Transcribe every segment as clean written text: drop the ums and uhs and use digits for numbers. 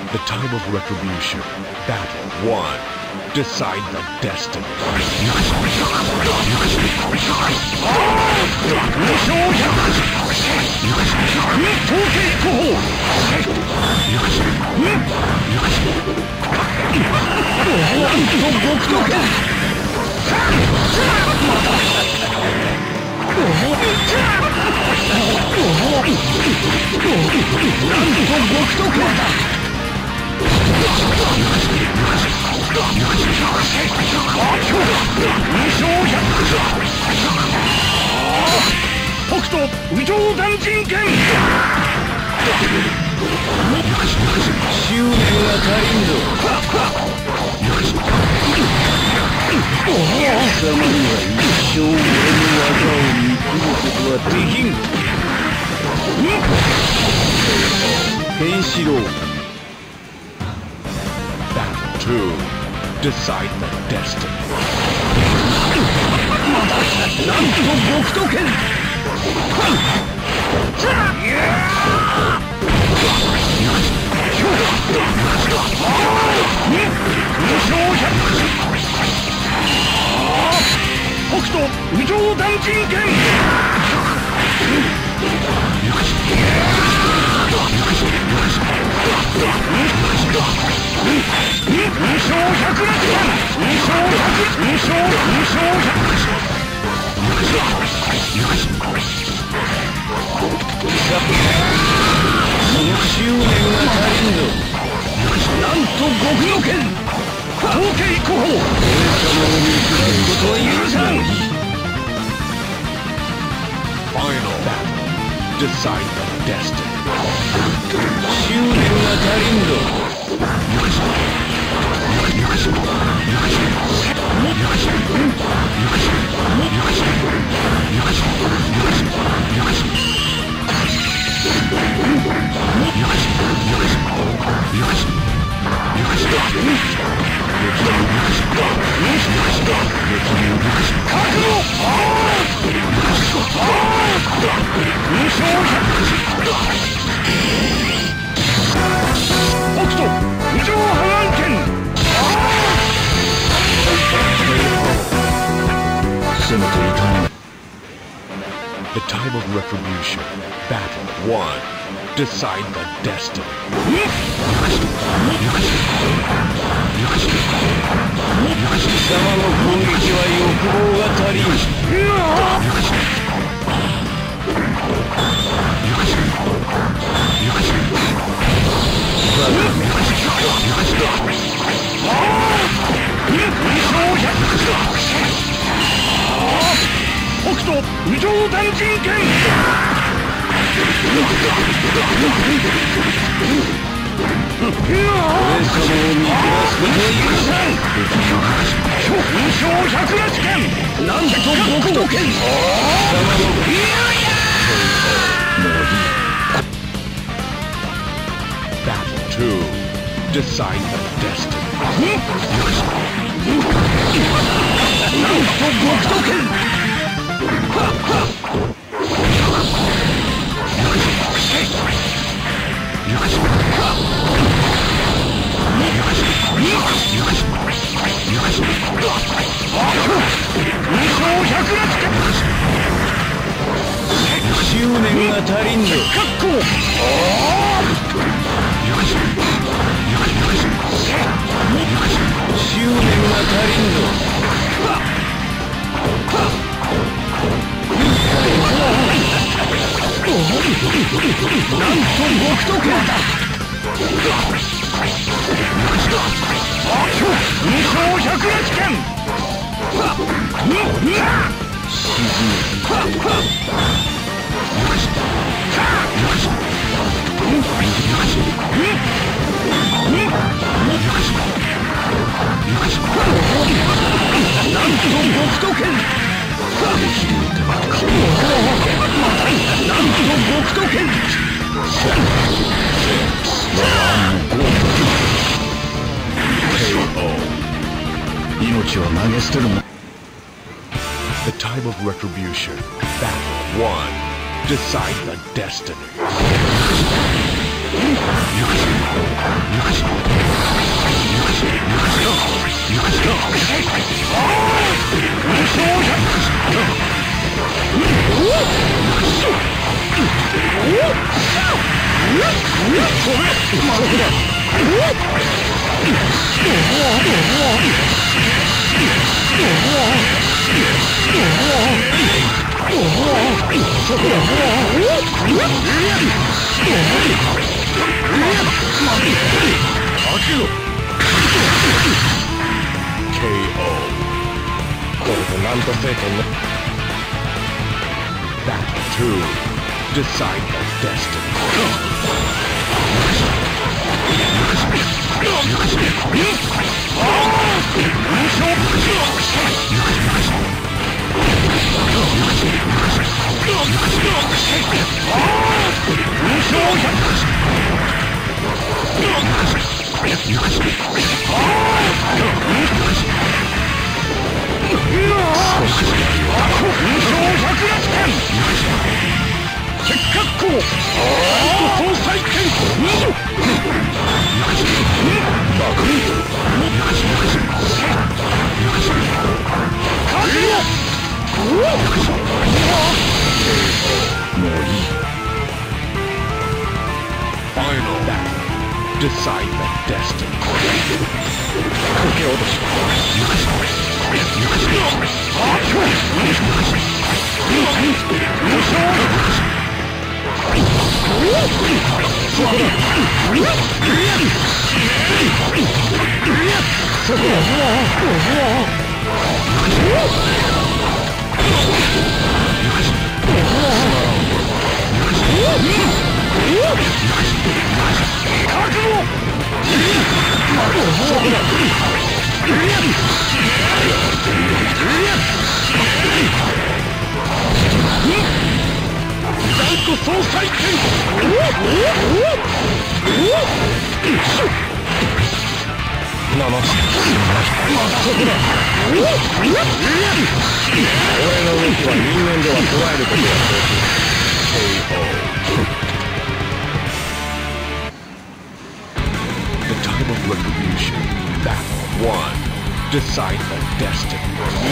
The time of retribution. Battle 1. Decide the destiny. 北斗宇宙断人剣執念が足りんぞ貴様には一生俺の技を見切ることはできんケンシロウ Battle 2. Decide the destiny. なんと極斗剣北斗宇宙断人剣その執念が足りんぞなんと極の剣統計古法俺様を見下すことは許さん Final battle. Decide the destiny. 執念が足りんぞ北斗宇宙波乱剣せめていたな The time of retribution. Battle 1. Decide the destiny. 貴様の攻撃は欲望が足りん北斗宇宙断人剣俺様を見下すことは許さん優勝百裂剣なんと極斗剣貴様のもういい Battle 2. Decide the destiny. なんと極斗剣執念が足りんぞ執念が足りんぞなんと極斗剣だ二勝百裂剣なんと極斗剣なんと極斗剣命を投げ捨てるな The time of retribution. Battle 1. Decide the destiny. Battle 2. Decide the destiny. Final battle. Decide the destiny. The time of retribution. Battle 1. Decide the destiny.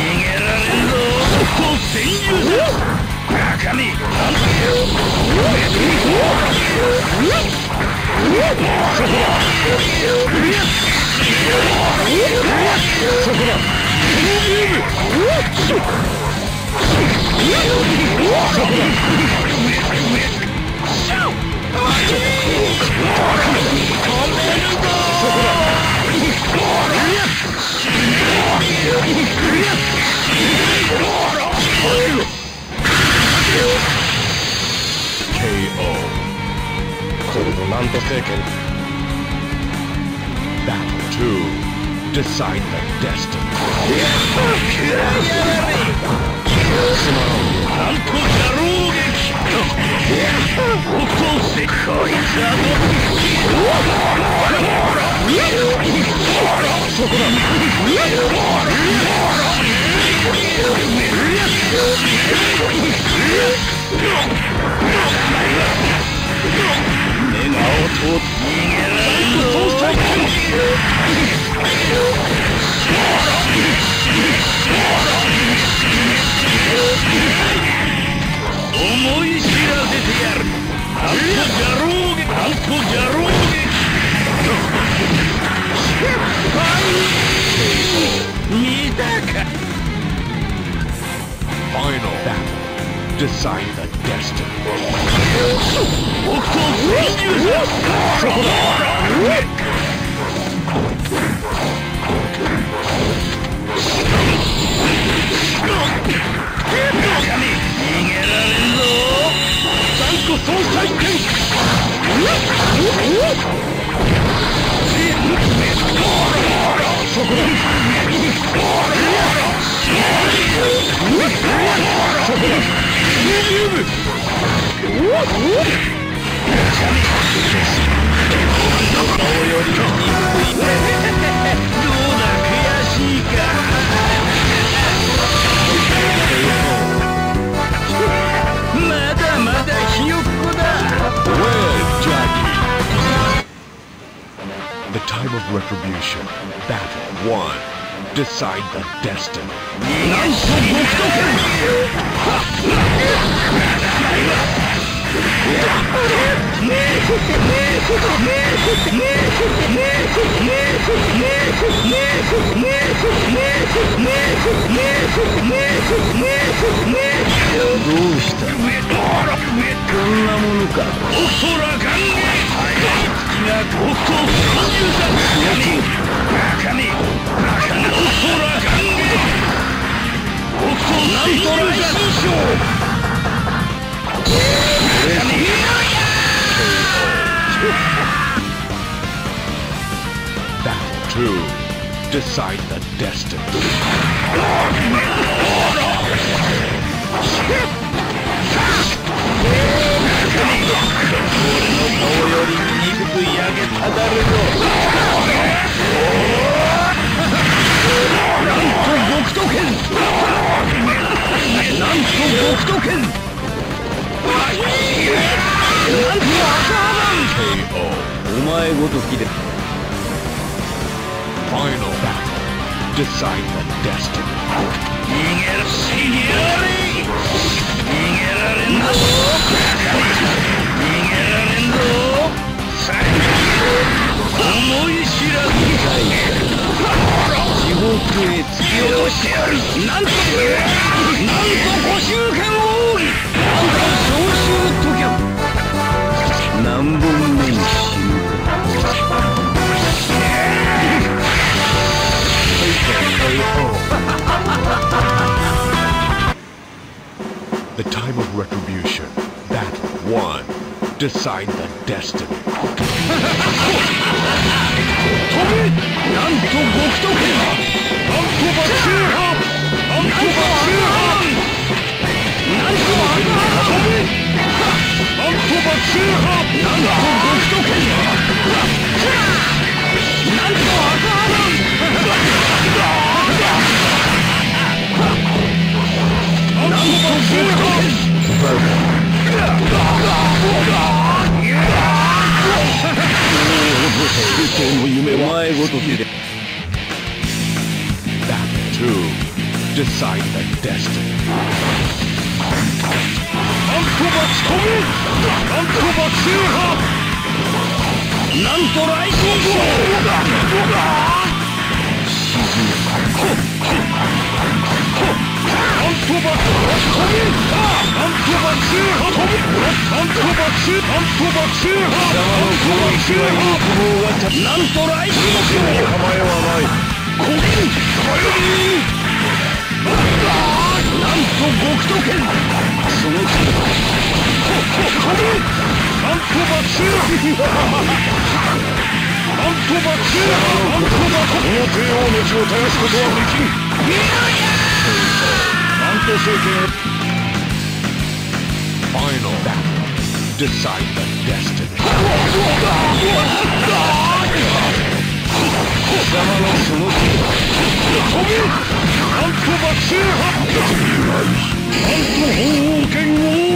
Battle 2. Decide the destiny. Final battle. Decide the destiny. The time of retribution. Battle 1. Decide the destiny. うしたこんなものか。オクトラガンゲがオクトバカめオクトラガンゲオクトなんと来新章 Battle 2. Decide the destiny. 俺の顔より醜く焼けただるぞ。なんと極都剣なんと極都剣なんと赤羽 KO. お前ごときで Final battle. Decide the destiny. 逃げられんぞさあ思い知らず地獄へ突き落としてやる。なんと五州剣王なんと召集ときゃ何本目に死ぬか。 The time of retribution. Battle 1. Decide the destiny. 飛べなんと極都剣なんと爆風波なんと爆風波なんと赤波飛べなんと爆風波なんと極都剣なんと赤波なんと爆風波お前ごときで Battle 2. Decide the destiny. なんと爆飛べなんと爆風波なんと来新章沈なんと爆飛べなんと爆風波飛べなんと爆風なんと爆風波なんと爆風波なんと来新章構えはない古今なんと極都剣その気なんと爆風なんと爆風なんと爆この帝王の血を絶やすことはできんなんと政権 Final battle. Decide the destiny. 貴様のその気飛べなんと爆風波なんと鳳凰剣王